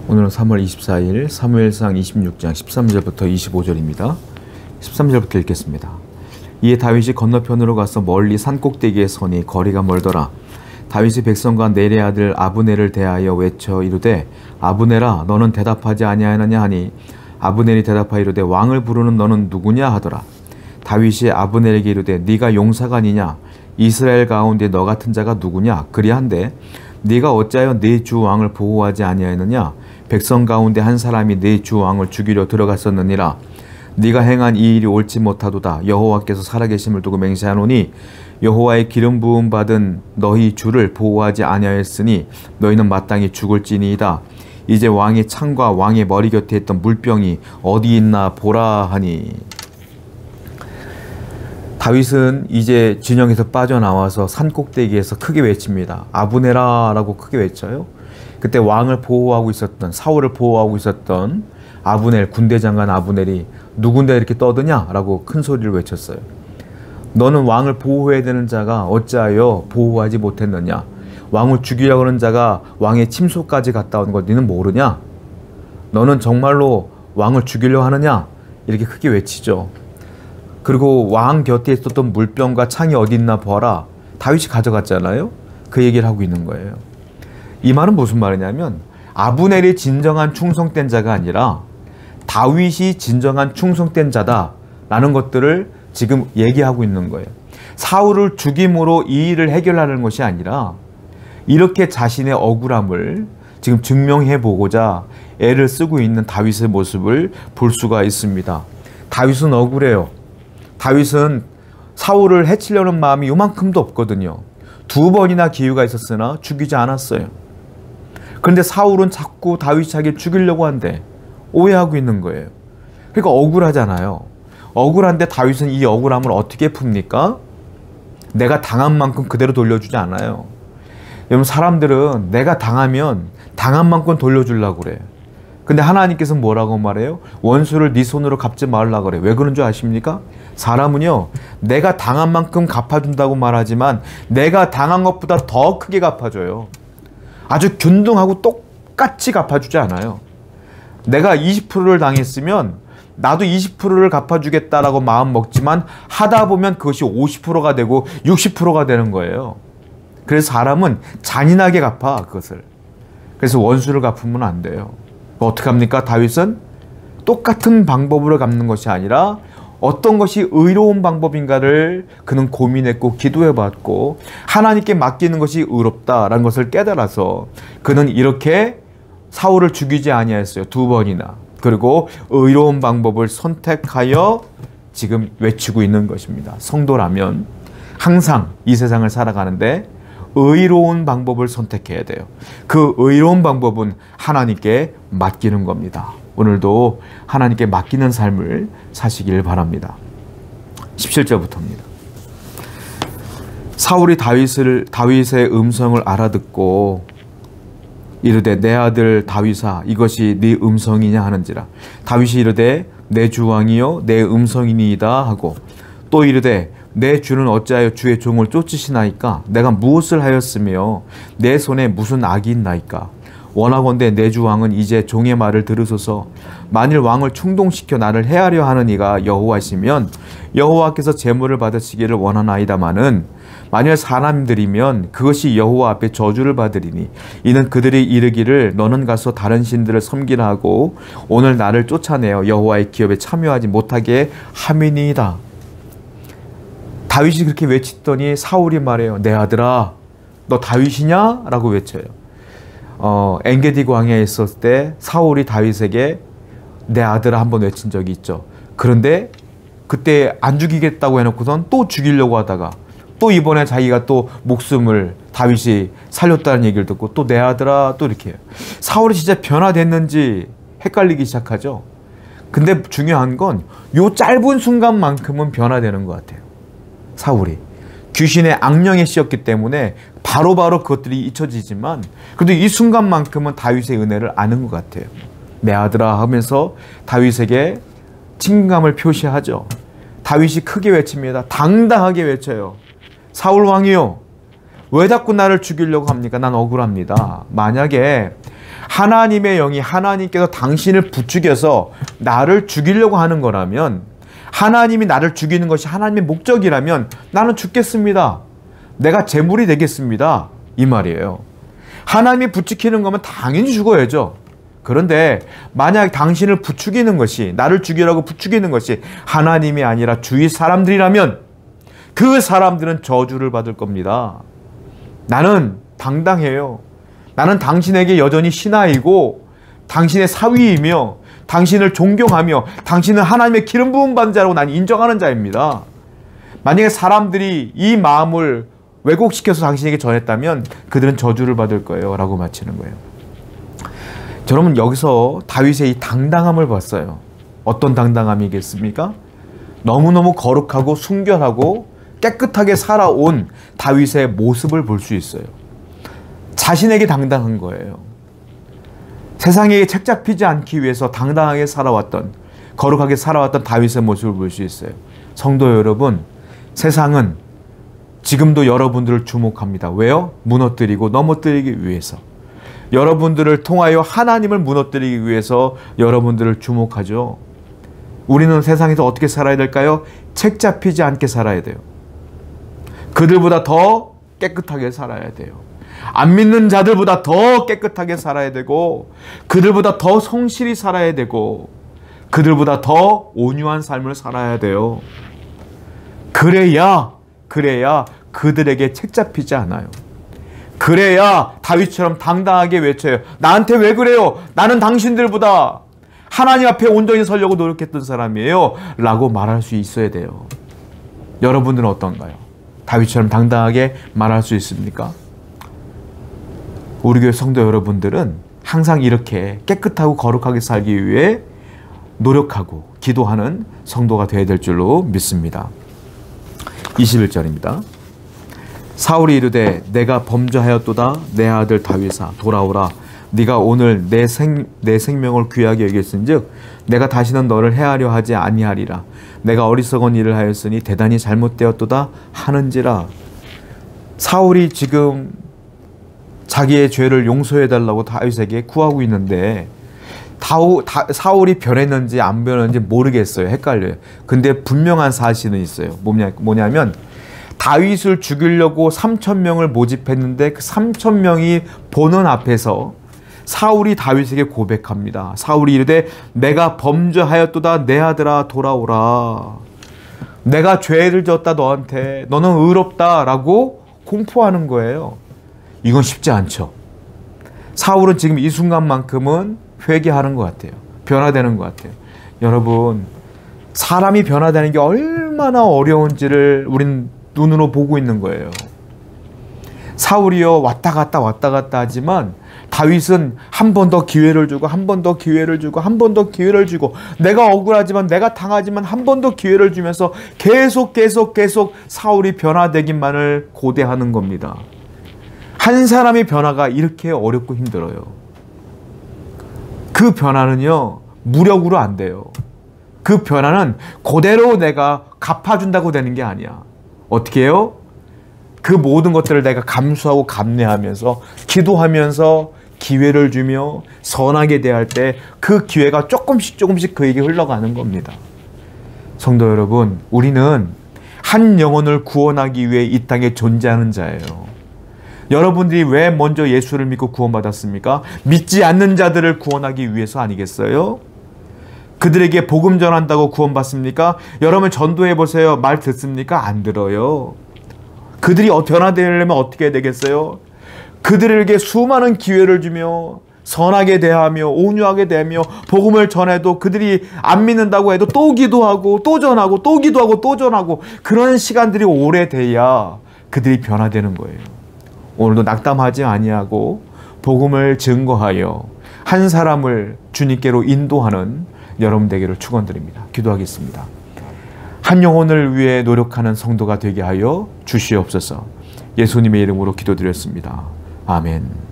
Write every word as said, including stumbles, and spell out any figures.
오늘은 삼월 이십사일 사무엘상 이십육 장 십삼 절부터 이십오 절입니다. 십삼 절부터 읽겠습니다. 이에 다윗이 건너편으로 가서 멀리 산꼭대기에 서니 거리가 멀더라. 다윗이 백성과 네리의 아들 아브넬을 대하여 외쳐 이르되 아브넬아 너는 대답하지 아니하느냐 하니 아브넬이 대답하여 이르되 왕을 부르는 너는 누구냐 하더라. 다윗이 아브넬에게 이르되 네가 용사가 아니냐 이스라엘 가운데 너 같은 자가 누구냐 그리한데 네가 어찌하여 네 주 왕을 보호하지 아니하였느냐 백성 가운데 한 사람이 네 주 왕을 죽이려 들어갔었느니라. 네가 행한 이 일이 옳지 못하도다. 여호와께서 살아계심을 두고 맹세하노니 여호와의 기름 부음 받은 너희 주를 보호하지 아니하였으니 너희는 마땅히 죽을지니이다. 이제 왕의 창과 왕의 머리 곁에 있던 물병이 어디 있나 보라 하니. 다윗은 이제 진영에서 빠져나와서 산꼭대기에서 크게 외칩니다. 아브넬아 라고 크게 외쳐요. 그때 왕을 보호하고 있었던, 사울을 보호하고 있었던 아브넬, 군대장관 아브넬이 누군데 이렇게 떠드냐 라고 큰 소리를 외쳤어요. 너는 왕을 보호해야 되는 자가 어찌하여 보호하지 못했느냐. 왕을 죽이려고 하는 자가 왕의 침소까지 갔다 온 거 너는 모르냐. 너는 정말로 왕을 죽이려고 하느냐. 이렇게 크게 외치죠. 그리고 왕 곁에 있었던 물병과 창이 어디 있나 봐라. 다윗이 가져갔잖아요. 그 얘기를 하고 있는 거예요. 이 말은 무슨 말이냐면 아브넬이 진정한 충성된 자가 아니라 다윗이 진정한 충성된 자다라는 것들을 지금 얘기하고 있는 거예요. 사울을 죽임으로 이 일을 해결하는 것이 아니라 이렇게 자신의 억울함을 지금 증명해 보고자 애를 쓰고 있는 다윗의 모습을 볼 수가 있습니다. 다윗은 억울해요. 다윗은 사울을 해치려는 마음이 요만큼도 없거든요. 두 번이나 기회가 있었으나 죽이지 않았어요. 그런데 사울은 자꾸 다윗이 자기를 죽이려고 한대. 오해하고 있는 거예요. 그러니까 억울하잖아요. 억울한데 다윗은 이 억울함을 어떻게 풉니까? 내가 당한 만큼 그대로 돌려주지 않아요. 여러분 사람들은 내가 당하면 당한 만큼 돌려주려고 그래요. 근데 하나님께서 뭐라고 말해요? 원수를 네 손으로 갚지 말라고 그래요. 왜 그런 줄 아십니까? 사람은요 내가 당한 만큼 갚아준다고 말하지만 내가 당한 것보다 더 크게 갚아줘요. 아주 균등하고 똑같이 갚아주지 않아요. 내가 이십 퍼센트를 당했으면 나도 이십 퍼센트를 갚아주겠다라고 마음 먹지만 하다 보면 그것이 오십 퍼센트가 되고 육십 퍼센트가 되는 거예요. 그래서 사람은 잔인하게 갚아 그것을. 그래서 원수를 갚으면 안 돼요. 어떻게 합니까? 다윗은 똑같은 방법으로 갚는 것이 아니라 어떤 것이 의로운 방법인가를 그는 고민했고 기도해봤고 하나님께 맡기는 것이 의롭다라는 것을 깨달아서 그는 이렇게 사울을 죽이지 아니하였어요. 두 번이나. 그리고 의로운 방법을 선택하여 지금 외치고 있는 것입니다. 성도라면 항상 이 세상을 살아가는데 의로운 방법을 선택해야 돼요. 그 의로운 방법은 하나님께 맡기는 겁니다. 오늘도 하나님께 맡기는 삶을 사시길 바랍니다. 십칠 절부터입니다. 사울이 다윗을, 다윗의 음성을 알아듣고 이르되 내 아들 다윗아 이것이 네 음성이냐 하는지라. 다윗이 이르되 내 주왕이요 내 음성이니이다 하고 또 이르되 내 주는 어찌하여 주의 종을 쫓으시나이까? 내가 무엇을 하였으며 내 손에 무슨 악이 있나이까? 원하건대 내 주 왕은 이제 종의 말을 들으소서. 만일 왕을 충동시켜 나를 해하려 하는 이가 여호와시면 여호와께서 제물을 받으시기를 원하나이다마는 만일 사람들이면 그것이 여호와 앞에 저주를 받으리니 이는 그들이 이르기를 너는 가서 다른 신들을 섬기라 하고 오늘 나를 쫓아내어 여호와의 기업에 참여하지 못하게 함이니이다. 다윗이 그렇게 외치더니 사울이 말해요. 내 아들아 너 다윗이냐? 라고 외쳐요. 어, 엔게디 광야에 있었을 때 사울이 다윗에게 내 아들아 한번 외친 적이 있죠. 그런데 그때 안 죽이겠다고 해놓고선 또 죽이려고 하다가 또 이번에 자기가 또 목숨을 다윗이 살렸다는 얘기를 듣고 또 내 아들아 또 이렇게 해요. 사울이 진짜 변화됐는지 헷갈리기 시작하죠. 근데 중요한 건 요 짧은 순간만큼은 변화되는 것 같아요. 사울이 귀신의 악령에 씌었기 때문에 바로바로 바로 그것들이 잊혀지지만 그래도 이 순간만큼은 다윗의 은혜를 아는 것 같아요. 내 아들아 하면서 다윗에게 친근감을 표시하죠. 다윗이 크게 외칩니다. 당당하게 외쳐요. 사울 왕이요 왜 자꾸 나를 죽이려고 합니까? 난 억울합니다. 만약에 하나님의 영이 하나님께서 당신을 부추겨서 나를 죽이려고 하는 거라면, 하나님이 나를 죽이는 것이 하나님의 목적이라면 나는 죽겠습니다. 내가 제물이 되겠습니다. 이 말이에요. 하나님이 부추기는 거면 당연히 죽어야죠. 그런데 만약 당신을 부추기는 것이, 나를 죽이라고 부추기는 것이 하나님이 아니라 주위 사람들이라면 그 사람들은 저주를 받을 겁니다. 나는 당당해요. 나는 당신에게 여전히 신하이고 당신의 사위이며 당신을 존경하며 당신은 하나님의 기름 부음 받은 자라고 난 인정하는 자입니다. 만약에 사람들이 이 마음을 왜곡시켜서 당신에게 전했다면 그들은 저주를 받을 거예요 라고 마치는 거예요. 여러분, 여기서 다윗의 이 당당함을 봤어요. 어떤 당당함이겠습니까? 너무너무 거룩하고 순결하고 깨끗하게 살아온 다윗의 모습을 볼 수 있어요. 자신에게 당당한 거예요. 세상에 책 잡히지 않기 위해서 당당하게 살아왔던, 거룩하게 살아왔던 다윗의 모습을 볼 수 있어요. 성도 여러분, 세상은 지금도 여러분들을 주목합니다. 왜요? 무너뜨리고 넘어뜨리기 위해서. 여러분들을 통하여 하나님을 무너뜨리기 위해서 여러분들을 주목하죠. 우리는 세상에서 어떻게 살아야 될까요? 책 잡히지 않게 살아야 돼요. 그들보다 더 깨끗하게 살아야 돼요. 안 믿는 자들보다 더 깨끗하게 살아야 되고, 그들보다 더 성실히 살아야 되고, 그들보다 더 온유한 삶을 살아야 돼요. 그래야, 그래야 그들에게 책 잡히지 않아요. 그래야 다윗처럼 당당하게 외쳐요. 나한테 왜 그래요? 나는 당신들보다 하나님 앞에 온전히 서려고 노력했던 사람이에요 라고 말할 수 있어야 돼요. 여러분들은 어떤가요? 다윗처럼 당당하게 말할 수 있습니까? 우리 교회 성도 여러분들은 항상 이렇게 깨끗하고 거룩하게 살기 위해 노력하고 기도하는 성도가 되어야 될 줄로 믿습니다. 이십일 절입니다. 사울이 이르되 내가 범죄하였도다. 내 아들 다윗아 돌아오라. 네가 오늘 내, 생, 내 생명을 귀하게 여겼은즉 내가 다시는 너를 해하려 하지 아니하리라. 내가 어리석은 일을 하였으니 대단히 잘못되었도다 하는지라. 사울이 지금 자기의 죄를 용서해달라고 다윗에게 구하고 있는데 다우, 다, 사울이 변했는지 안 변했는지 모르겠어요. 헷갈려요. 근데 분명한 사실은 있어요. 뭐냐, 뭐냐면 다윗을 죽이려고 삼천 명을 모집했는데 그 삼천 명이 보는 앞에서 사울이 다윗에게 고백합니다. 사울이 이르되 내가 범죄하였도다. 내 아들아 돌아오라. 내가 죄를 졌다 너한테. 너는 의롭다 라고 공포하는 거예요. 이건 쉽지 않죠. 사울은 지금 이 순간만큼은 회개하는 것 같아요. 변화되는 것 같아요. 여러분, 사람이 변화되는 게 얼마나 어려운지를 우린 눈으로 보고 있는 거예요. 사울이요 왔다 갔다 왔다 갔다 하지만 다윗은 한 번 더 기회를 주고 한 번 더 기회를 주고 한 번 더 기회를 주고 내가 억울하지만 내가 당하지만 한 번 더 기회를 주면서 계속 계속 계속 사울이 변화되기만을 고대하는 겁니다. 한 사람의 변화가 이렇게 어렵고 힘들어요. 그 변화는요 무력으로 안 돼요. 그 변화는 그대로 내가 갚아준다고 되는 게 아니야. 어떻게 해요? 그 모든 것들을 내가 감수하고 감내하면서 기도하면서 기회를 주며 선하게 대할 때 그 기회가 조금씩 조금씩 그에게 흘러가는 겁니다. 성도 여러분, 우리는 한 영혼을 구원하기 위해 이 땅에 존재하는 자예요. 여러분들이 왜 먼저 예수를 믿고 구원받았습니까? 믿지 않는 자들을 구원하기 위해서 아니겠어요? 그들에게 복음 전한다고 구원받습니까? 여러분 전도해 보세요. 말 듣습니까? 안 들어요. 그들이 변화되려면 어떻게 해야 되겠어요? 그들에게 수많은 기회를 주며 선하게 대하며 온유하게 대하며 복음을 전해도 그들이 안 믿는다고 해도 또 기도하고 또 전하고 또 기도하고 또 전하고 그런 시간들이 오래돼야 그들이 변화되는 거예요. 오늘도 낙담하지 아니하고 복음을 증거하여 한 사람을 주님께로 인도하는 여러분 되기를 축원드립니다. 기도하겠습니다. 한 영혼을 위해 노력하는 성도가 되게 하여 주시옵소서. 예수님의 이름으로 기도드렸습니다. 아멘.